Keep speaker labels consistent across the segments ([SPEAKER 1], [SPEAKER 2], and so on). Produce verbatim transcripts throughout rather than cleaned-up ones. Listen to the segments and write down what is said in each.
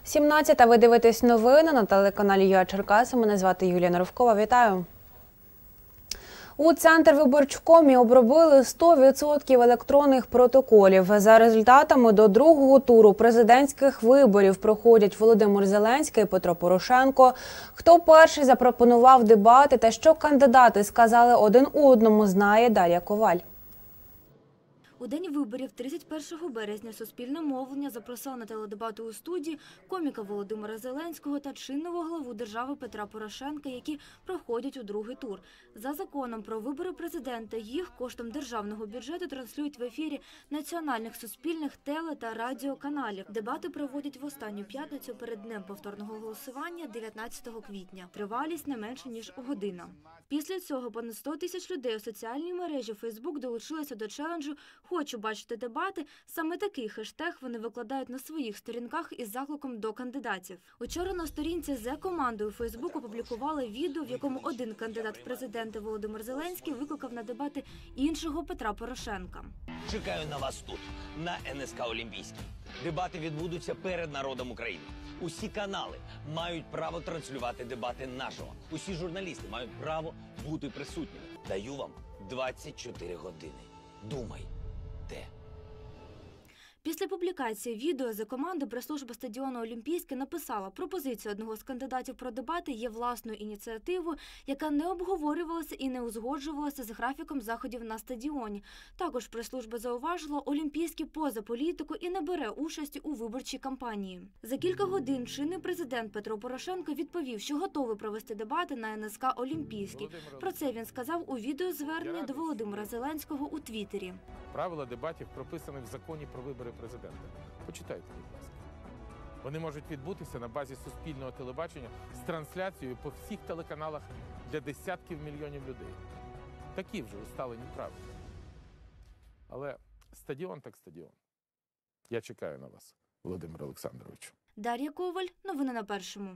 [SPEAKER 1] сімнадцята. Ви дивитесь новини на телеканалі ЮА Черкаси. Мене звати Юлія Наровкова. Вітаю. У Центрвиборчкомі обробили сто відсотків електронних протоколів. За результатами до другого туру президентських виборів проходять Володимир Зеленський і Петро Порошенко. Хто перший запропонував дебати та що кандидати сказали один одному, знає Дар'я Коваль.
[SPEAKER 2] У день виборів тридцять першого березня суспільне мовлення запросило на теледебати у студії коміка Володимира Зеленського та чинного главу держави Петра Порошенка, які проходять у другий тур. За законом про вибори президента їх коштом державного бюджету транслюють в ефірі національних суспільних теле- та радіоканалів. Дебати проводять в останню п'ятницю перед днем повторного голосування дев'ятнадцятого квітня. Тривалість не менше, ніж година. Після цього понад сто тисяч людей у соціальній мережі Фейсбук долучилися до челенджу «Хочу бачити дебати». Саме такий хештег вони викладають на своїх сторінках із закликом до кандидатів. Учора на сторінці «Зе команди» у Фейсбук опублікували відео, в якому один кандидат в президенти Володимир Зеленський викликав на дебати іншого Петра Порошенка.
[SPEAKER 3] Чекаю на вас тут, на ен ес ка Олімпійський. Дебати відбудуться перед народом України. Усі канали мають право транслювати дебати нашого. Усі журналісти мають право бути присутніми. Даю вам двадцять чотири години. Думай. Де?
[SPEAKER 2] Після публікації відео «Зе команди» прес-служба стадіону «Олімпійський» написала: пропозиція одного з кандидатів про дебати є власною ініціативою, яка не обговорювалася і не узгоджувалася з графіком заходів на стадіоні. Також прес-служба зауважила, «Олімпійський поза політику і не бере участі у виборчій кампанії». За кілька годин чинний президент Петро Порошенко відповів, що готовий провести дебати на ен ес ка Олімпійський. Про це він сказав у відеозверненні до Володимира Зеленського у Твіттері.
[SPEAKER 4] Правила дебатів прописані в законі про вибори президента. Почитайте, будь ласка. Вони можуть відбутися на базі суспільного телебачення з трансляцією по всіх телеканалах для десятків мільйонів людей. Такі вже усталені правила. Але стадіон так стадіон. Я чекаю на вас, Володимир Олександрович.
[SPEAKER 2] Дар'я Коваль, новини на Першому.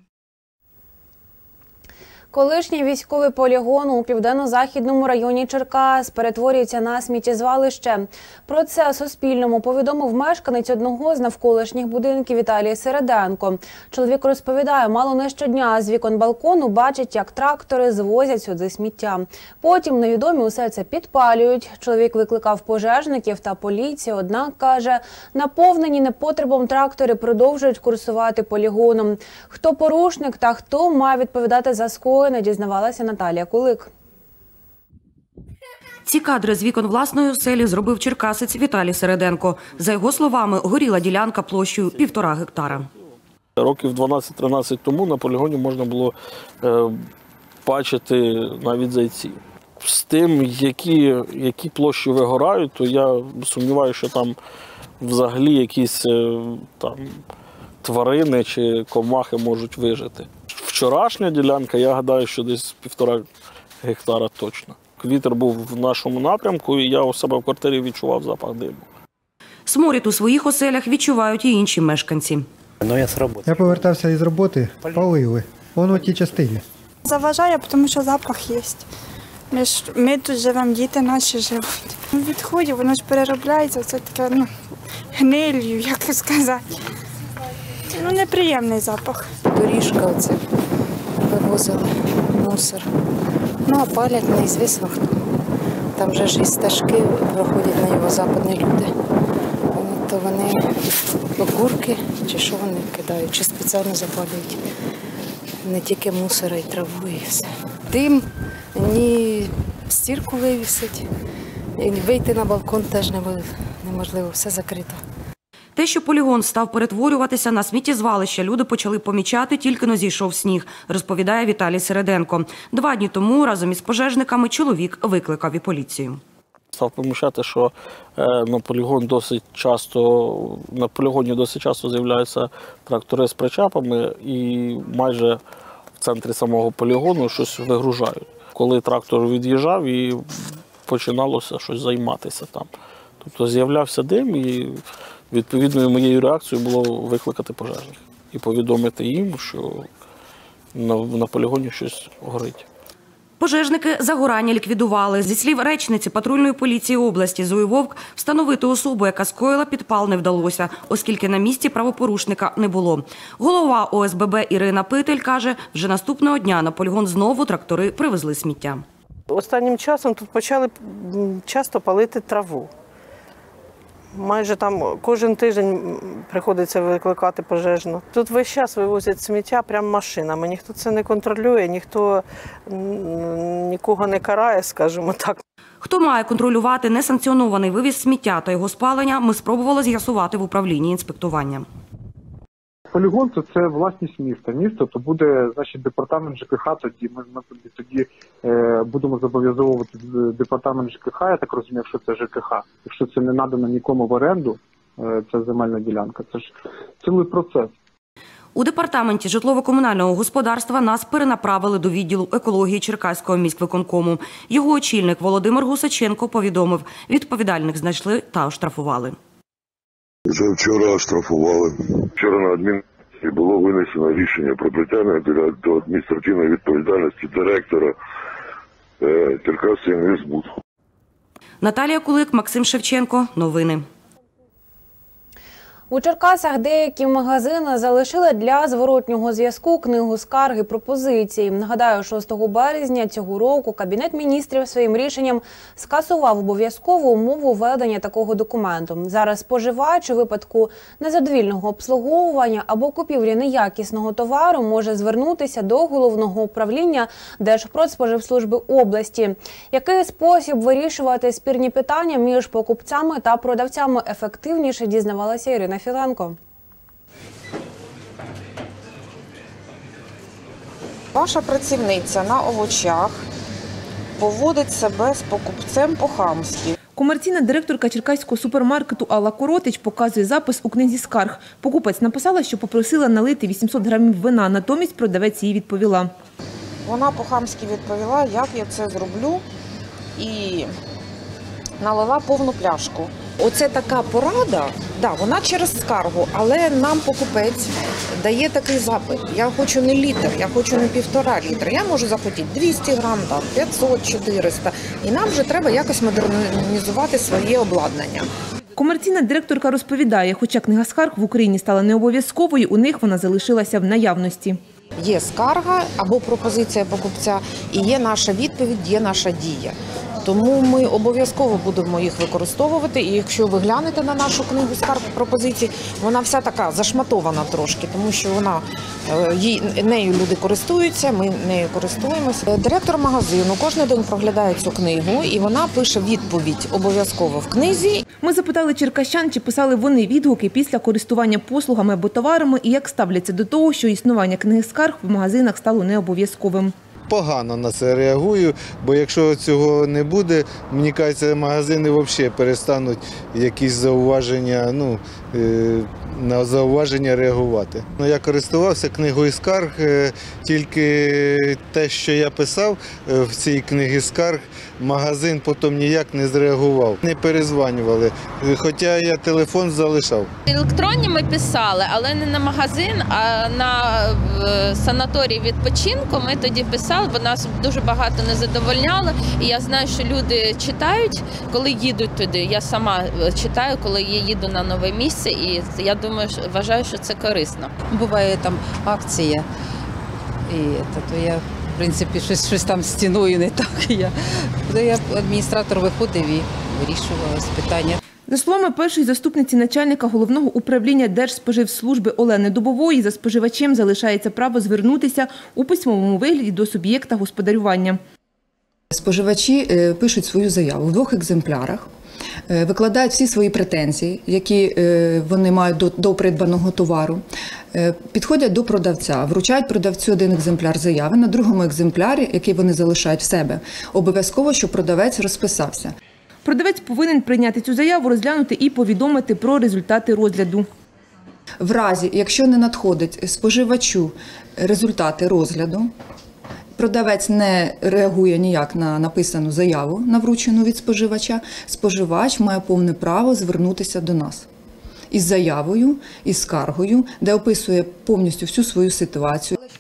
[SPEAKER 1] Колишній військовий полігон у південно-західному районі Черкас перетворюється на сміттєзвалище. Про це Суспільному повідомив мешканець одного з навколишніх будинків Віталій Середенко. Чоловік розповідає, мало не щодня з вікон балкону бачить, як трактори звозять сюди сміття. Потім невідомі усе це підпалюють. Чоловік викликав пожежників та поліцію, однак, каже, наповнені непотребом трактори продовжують курсувати полігоном. Хто порушник та хто має відповідати за скоєне, дізнавалася Наталія Кулик.
[SPEAKER 5] Ці кадри з вікон власної оселі зробив черкасець Віталій Середенко. За його словами, горіла ділянка площею півтора гектара.
[SPEAKER 6] Років дванадцять-тринадцять тому на полігоні можна було е, бачити навіть зайці. З тим, які, які площі вигорають, то я сумніваюся, що там взагалі якісь е, там, тварини чи комахи можуть вижити. Вчорашня ділянка, я гадаю, що десь півтора гектара точно. Вітер був в нашому напрямку, і я у себе в квартирі відчував запах диму.
[SPEAKER 5] Сморід у своїх оселях відчувають і інші мешканці.
[SPEAKER 7] Я повертався із роботи, палили. Воно в тій частині.
[SPEAKER 8] Заважає, тому що запах є. Ми, ж, ми тут живемо, діти наші живуть. Відходів, воно ж переробляється, це таке, ну, гнилью, як сказати. Ну, неприємний запах.
[SPEAKER 9] Доріжка оце вивозили, мусор. Ну, а палять неізвісно хто. Там вже ж і стежки проходять на його западні люди. То вони окурки, чи що вони кидають, чи спеціально запалюють. Не тільки мусора, і траву, і все. Дим, ні стірку вивісить, і вийти на балкон теж неможливо, все закрито.
[SPEAKER 5] Те, що полігон став перетворюватися на сміттєзвалище, люди почали помічати, тільки-но зійшов сніг, розповідає Віталій Середенко. Два дні тому разом із пожежниками чоловік викликав і поліцію.
[SPEAKER 6] Став помічати, що на полігон досить часто, на полігоні досить часто з'являються трактори з причепами і майже в центрі самого полігону щось вигружають. Коли трактор від'їжджав і починалося щось займатися там. Тобто з'являвся дим і відповідною моєю реакцією було викликати пожежних і повідомити їм, що на, на полігоні щось горить.
[SPEAKER 5] Пожежники загорання ліквідували. Зі слів речниці патрульної поліції області Зої Вовк, встановити особу, яка скоїла підпал, не вдалося, оскільки на місці правопорушника не було. Голова О С Б Б Ірина Питель каже, вже наступного дня на полігон знову трактори привезли сміття.
[SPEAKER 10] Останнім часом тут почали часто палити траву. Майже там кожен тиждень приходиться викликати пожежну. Тут весь час вивозять сміття прямо машинами. Ніхто це не контролює, ніхто нікого не карає, скажімо так.
[SPEAKER 5] Хто має контролювати несанкціонований вивіз сміття та його спалення, ми спробували з'ясувати в управлінні інспектування.
[SPEAKER 11] Полігон – це власність міста. Місто то буде, значить, департамент Ж К Х, тоді ми, ми тоді е, будемо зобов'язовувати департамент Ж К Х, я так розумію, якщо це Ж К Х. Якщо це не надано нікому в оренду, е, ця земельна ділянка, це ж цілий процес.
[SPEAKER 5] У департаменті житлово-комунального господарства нас перенаправили до відділу екології Черкаського міськвиконкому. Його очільник Володимир Гусаченко повідомив, відповідальних знайшли та оштрафували.
[SPEAKER 12] Вже вчора оштрафували. Вчора на адміністрації було винесено рішення про притягнення до адміністративної відповідальності директора Черкасинвестбуд.
[SPEAKER 5] Наталія Кулик, Максим Шевченко. Новини.
[SPEAKER 1] У Черкасах деякі магазини залишили для зворотнього зв'язку книгу скарг і пропозицій. Нагадаю, шостого березня цього року Кабінет міністрів своїм рішенням скасував обов'язкову умову ведення такого документу. Зараз споживач у випадку незадовільного обслуговування або купівлі неякісного товару може звернутися до Головного управління Держпродспоживслужби області. Який спосіб вирішувати спірні питання між покупцями та продавцями ефективніше, дізнавалася Ірина Філенко.
[SPEAKER 13] Ваша працівниця на овочах поводить себе з покупцем по-хамськи.
[SPEAKER 14] Комерційна директорка черкаського супермаркету Алла Коротич показує запис у книзі скарг. Покупець написала, що попросила налити вісімсот грамів вина, натомість продавець їй відповіла.
[SPEAKER 13] Вона по-хамськи відповіла, як я це зроблю, і налила повну пляшку. Оце така порада, да, вона через скаргу, але нам покупець дає такий запит. Я хочу не літр, я хочу не півтора літра. Я можу захотіти двісті грам, там, п'ятсот, чотириста. І нам вже треба якось модернізувати своє обладнання.
[SPEAKER 14] Комерційна директорка розповідає, хоча книга скарг в Україні стала не обов'язковою, у них вона залишилася в наявності.
[SPEAKER 13] Є скарга або пропозиція покупця, і є наша відповідь, є наша дія. Тому ми обов'язково будемо їх використовувати. І якщо ви глянете на нашу книгу скарг пропозицій, вона вся така зашматована трошки, тому що вона, їй, нею люди користуються, ми нею користуємося. Директор магазину кожен день проглядає цю книгу, і вона пише відповідь обов'язково в книзі.
[SPEAKER 14] Ми запитали черкащан, чи писали вони відгуки після користування послугами або товарами, і як ставляться до того, що існування книги скарг в магазинах стало необов'язковим.
[SPEAKER 15] Погано на це реагую, бо якщо цього не буде, мені кажеться, магазини взагалі перестануть якісь зауваження, ну, на зауваження реагувати. Ну, я користувався книгою скарг, тільки те, що я писав в цій книгі скарг, магазин потім ніяк не зреагував. Не перезванювали, хоча я телефон залишав.
[SPEAKER 16] Електронні ми писали, але не на магазин, а на санаторій відпочинку ми тоді писали, бо нас дуже багато не задовольняло. І я знаю, що люди читають, коли їдуть туди. Я сама читаю, коли я їду на нове місце, і я думаю, вважаю, що це корисно.
[SPEAKER 17] Буває там акція, і то я, в принципі, щось, щось там з стіною не так. Я, я адміністратор виходив і вирішувала питання.
[SPEAKER 14] За словами першої заступниці начальника Головного управління Держспоживслужби Олени Дубової, за споживачем залишається право звернутися у письмовому вигляді до суб'єкта господарювання.
[SPEAKER 18] Споживачі пишуть свою заяву в двох екземплярах, викладають всі свої претензії, які вони мають до, до придбаного товару, підходять до продавця, вручають продавцю один екземпляр заяви, на другому екземплярі, який вони залишають в себе, обов'язково, щоб продавець розписався.
[SPEAKER 14] Продавець повинен прийняти цю заяву, розглянути і повідомити про результати розгляду.
[SPEAKER 18] В разі, якщо не надходить споживачу результати розгляду, продавець не реагує ніяк на написану заяву, на вручену від споживача, споживач має повне право звернутися до нас із заявою, із скаргою, де описує повністю всю свою ситуацію.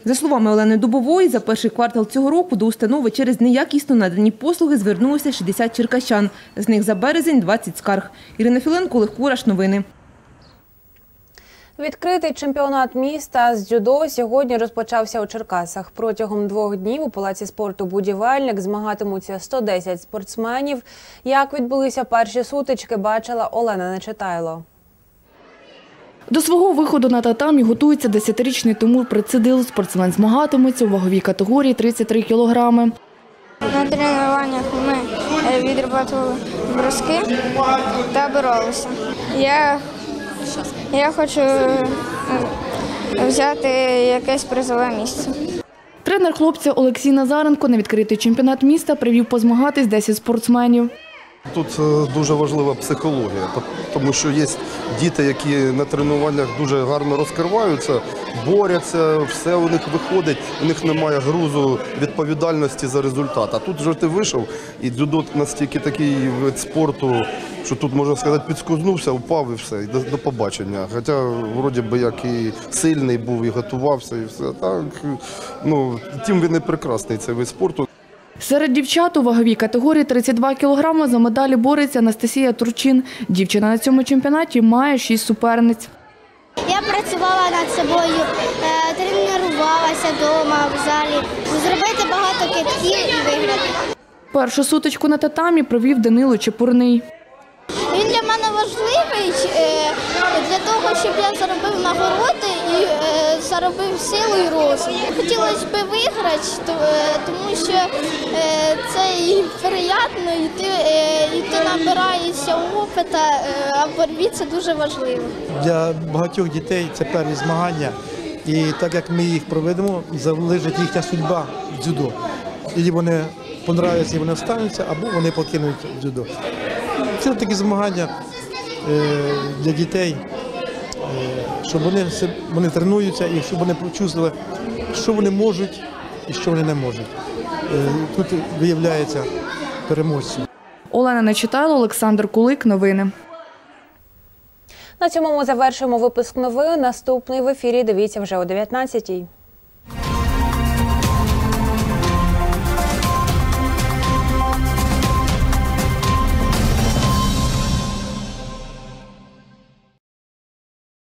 [SPEAKER 14] За словами Олени Дубової, за перший квартал цього року до установи через неякісно надані послуги звернулося шістдесят черкащан. З них за березень – двадцять скарг. Ірина Філенко, Олег Кураш. Новини.
[SPEAKER 1] Відкритий чемпіонат міста з дзюдо сьогодні розпочався у Черкасах. Протягом двох днів у Палаці спорту «Будівельник» змагатимуться сто десять спортсменів. Як відбулися перші сутички, бачила Олена Нечитайло.
[SPEAKER 19] До свого виходу на татамі готується десятирічний Тимур Прицидил. Спортсмен змагатиметься у ваговій категорії тридцять три кілограми.
[SPEAKER 20] На тренуваннях ми відрабатували броски та боролися. Я, я хочу взяти якесь призове місце.
[SPEAKER 19] Тренер хлопця Олексій Назаренко на відкритий чемпіонат міста привів позмагатись десять спортсменів.
[SPEAKER 21] Тут дуже важлива психологія, тому що є діти, які на тренуваннях дуже гарно розкриваються, борються, все у них виходить, у них немає грузу відповідальності за результат. А тут вже ти вийшов, і дзюдо настільки такий вид спорту, що тут, можна сказати, підскознувся, впав і все, і до, до побачення. Хоча, вроді би, як і сильний був, і готувався, і все. Так, ну, тим він і прекрасний, цей вид спорту.
[SPEAKER 19] Серед дівчат у ваговій категорії тридцять два кілограми за медалі бореться Анастасія Турчин. Дівчина на цьому чемпіонаті має шість суперниць.
[SPEAKER 22] Я працювала над собою, тренувалася вдома, в залі. Зробити багато китків і виграти.
[SPEAKER 19] Першу сутичку на татамі провів Данило Чепурний.
[SPEAKER 22] Він для мене важливий для того, щоб я заробив нагороди і заробив силу і розум. Хотілося б виграти, тому що це і приємно, і ти, і ти набираєшся опиту, а в боротьбі це дуже важливо.
[SPEAKER 23] Для багатьох дітей це перші змагання, і так як ми їх проведемо, залежить їхня судьба в дзюдо. І вони подобаються, і вони остануться, або вони покинуть дзюдо. Це такі змагання для дітей, щоб вони, вони тренуються і щоб вони почувствували, що вони можуть і що вони не можуть. Тут виявляється переможці.
[SPEAKER 19] Олена Нечитайло, Олександр Кулик. Новини.
[SPEAKER 1] На цьому ми завершуємо випуск новин. Наступний в ефірі дивіться вже о дев'ятнадцятій.